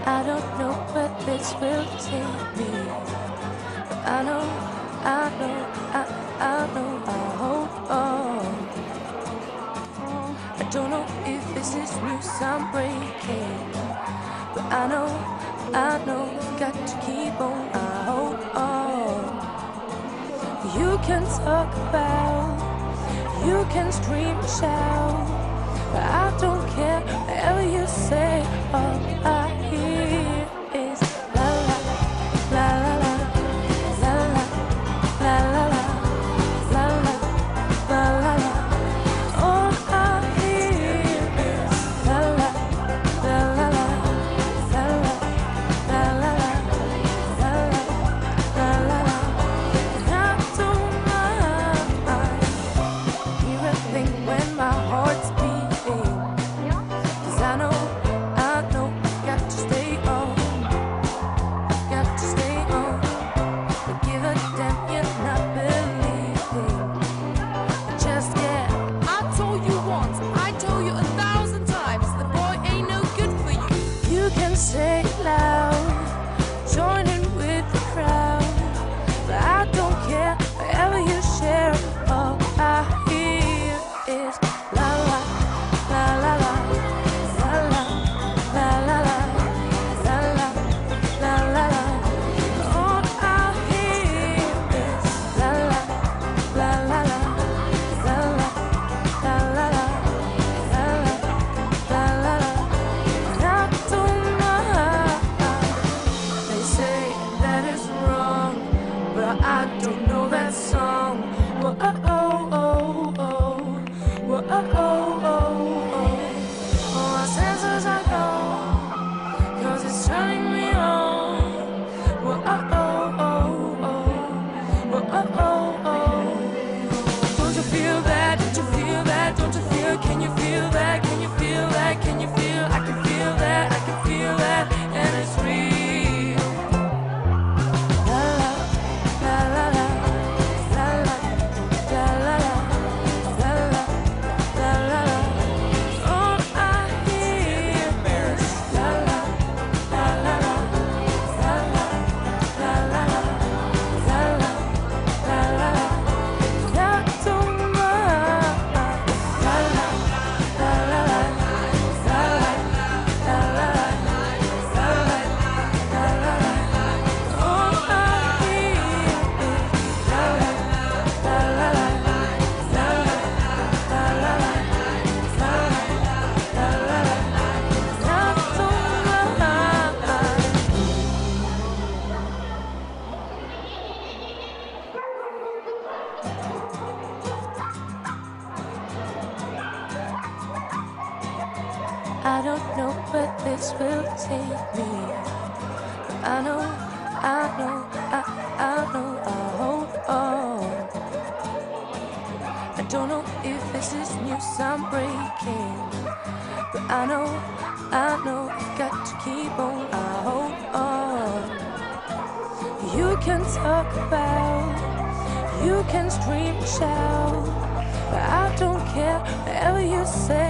I don't know where this will take me, but I know, I hold on. I don't know if this is news I'm breaking, but I know, got to keep on, I hold on. You can talk about, you can scream and shout, but I don't care whatever you say. All I hear is la la la la la la la la la la la la la la. All I hear is la la la la la la la la la la la la la. And I don't mind hear a thing when my heart's beating, 'cause I know, got to stay on, But give a damn, you're not believing. Just get. I told you once, I told you 1,000 times, the boy ain't no good for you. You can say it loud, join in with the crowd, but I don't care whatever you share. All I hear is la la la la la la la la la la la la la la. All I hear is la la la la la la la la la la la la la. And I don't mind. They say that it's wrong, but I don't know that song. Whoa, oh, oh, oh, oh. Whoa, oh, oh, oh, oh. All my senses are gone, 'cause it's turning me on. Whoa, oh, oh, oh, oh. Whoa, oh, oh, oh. Don't you feel that? Don't you feel that? Don't you feel? Can you feel that? Can you feel that? Can you feel? I can feel that. I can feel that, and it's real. La la la la la la la la la la la la la la. All I hear is la la la la la la la la la la la la la la. And I don't mind. La la la la la la la la la la la la. All I hear is la la la la la la la la la la la la la. And I don't mind. I don't know where this will take me, but I know, I hold on. I don't know if this is news I'm breaking, but I know, got to keep on, I hold on. You can talk about, you can scream and shout, but I don't care whatever you say.